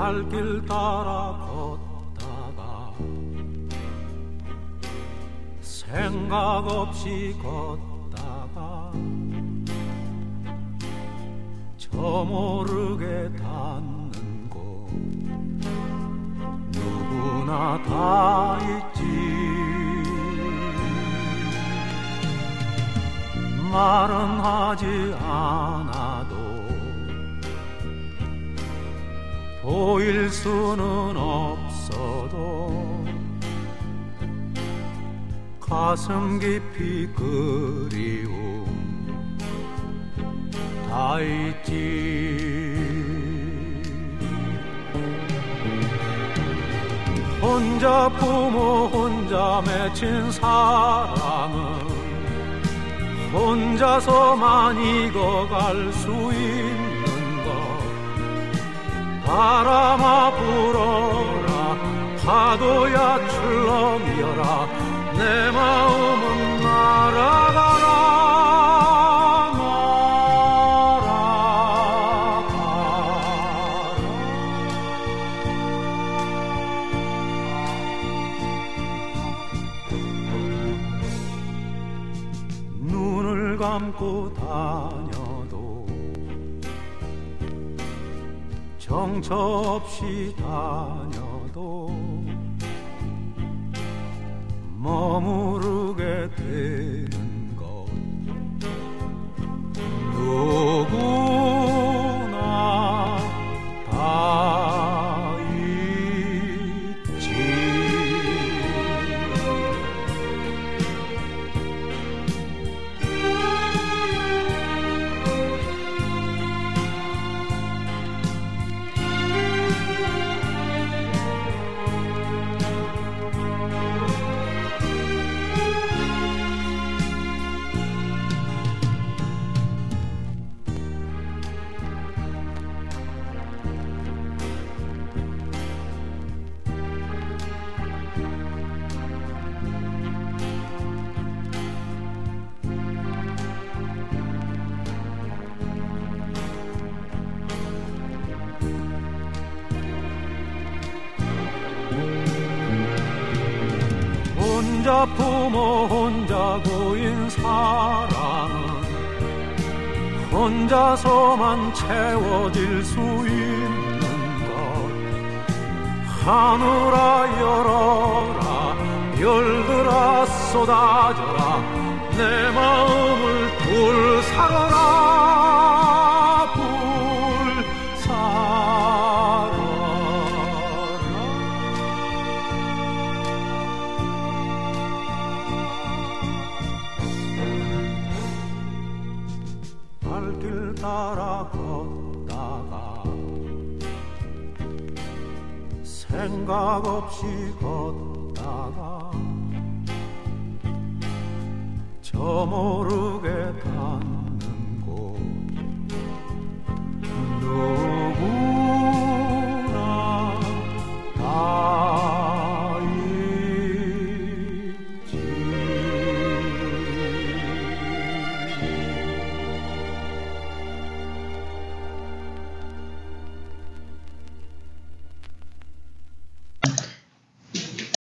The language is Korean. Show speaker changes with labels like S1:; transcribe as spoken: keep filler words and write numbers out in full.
S1: 발길 따라 걷다가 생각 없이 걷다가 저 모르게 닿는 곳 누구나 다 있지. 말은 하지 않아도 보일 수는 없어도 가슴 깊이 그리움 다 있지. 혼자 부모 혼자 맺힌 사랑은 혼자서만 익어갈 수 있는 것. 바람아 불어라 파도야 출렁여라 내 마음은 날아가라 감고 다녀도 정처 없이 다녀도 머무르게 되는 것 누구나 다 있지. 혼자 부모 혼자 고인 사랑은 혼자서만 채워질 수 있는 것. 하늘아 열어라 별들아 쏟아져라 내 마음을 불사러라 불사러라. 발길 따라 걷다가 생각 없이 걷다가 저 모르게